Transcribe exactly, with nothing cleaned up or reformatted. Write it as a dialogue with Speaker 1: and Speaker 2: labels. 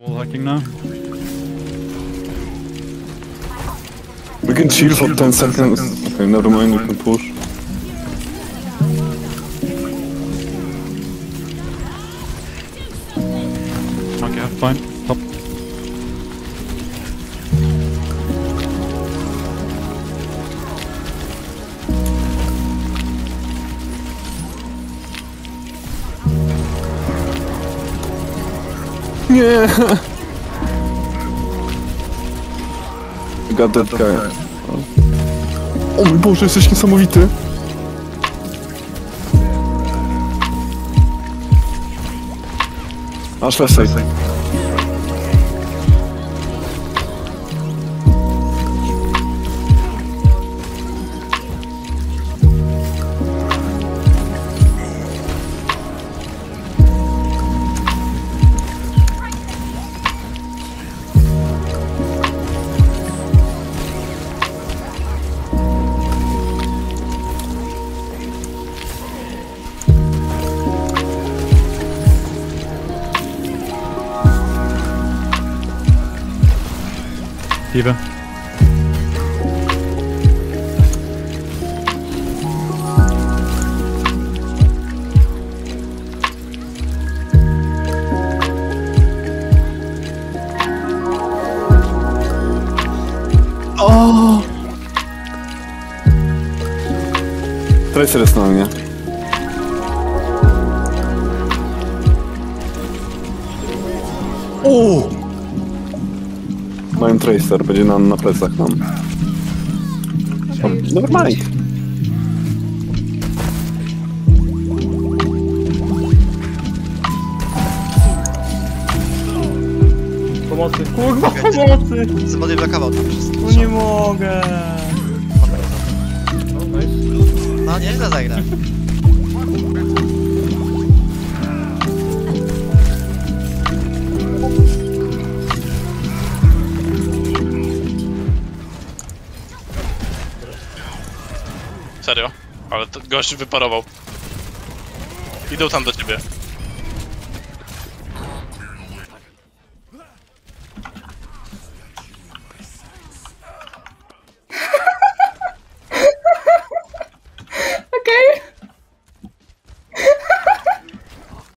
Speaker 1: Wall hacking now.
Speaker 2: We can chill for ten seconds. Okay, never mind, we can push.
Speaker 1: Okay, fine. Top.
Speaker 2: Nie! I got that guy. O mój Boże, jesteś niesamowity! Aż lesej.
Speaker 1: Diebe.
Speaker 2: O! Tracer jest na mnie. O! Mają Tracer, będzie nam na plecach nam. O, normalnie.
Speaker 3: Pomocy, kurwa, pomocy!
Speaker 4: Zmodyfikował tam wszystko.
Speaker 3: No nie mogę!
Speaker 4: No nieźle zagra.
Speaker 5: Serio? Ale to gość wyparował. Idą tam do ciebie.